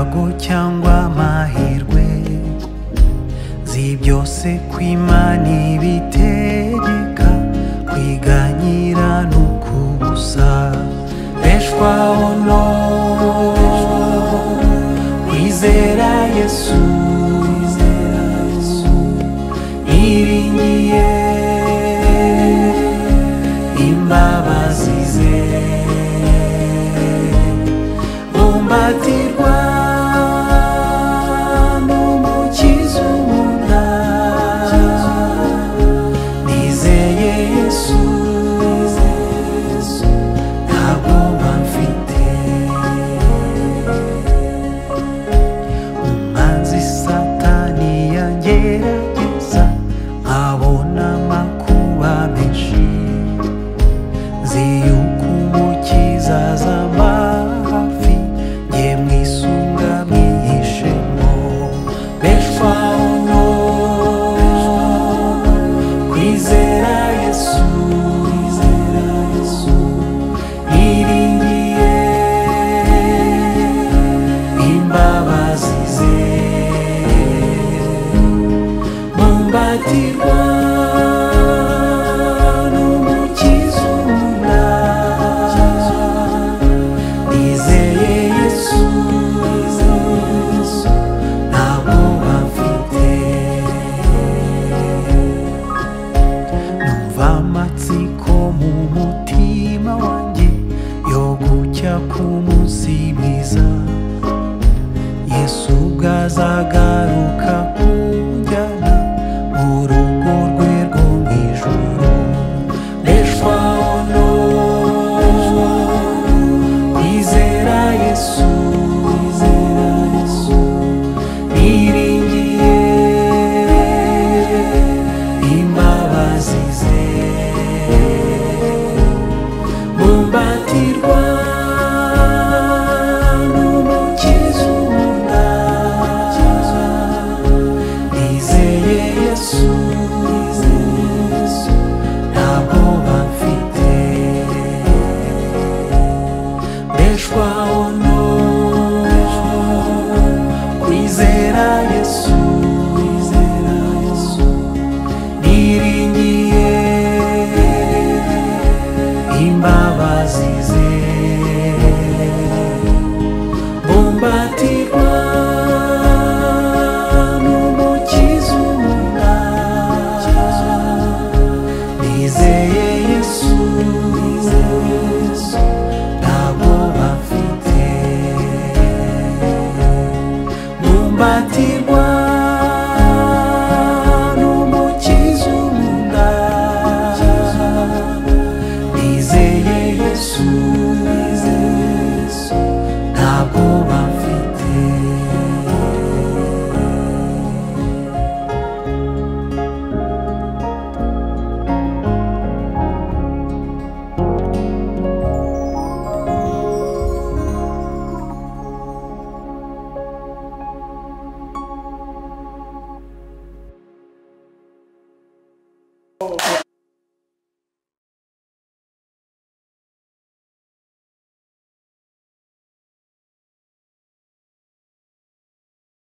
ibyago cyangwa amahirwe, zi byose kw'Imana ibitegeka, kwiganyira n'uk'ubusa. Mbeshwaho no kwizera Yesu, niringiye imbabazi ze, Mbumbatirwa n'umukiza unkunda, nizeye Yesu ntabwo mfite. Umwanzi Satani yangerageza, nkabona amakuba menshi, nzi yuko umukiza azamba hafi, nge mwisunga mwihishemo. Mbeshwaho no kwizera Yesu, niringiye imbabazi ze, Mbumbatirwa n'umukiza unkunda, nizeye Yesu ntabwo mfite. Numva amatsiko mu mutima wanjye yo gucya ku munsi mwiza, Yesu bwazagaruka kunjyana mu rugo rwe rwo mu ijuru. Mbeshwaho no kwizera Yesu, niringiye imbabazi ze,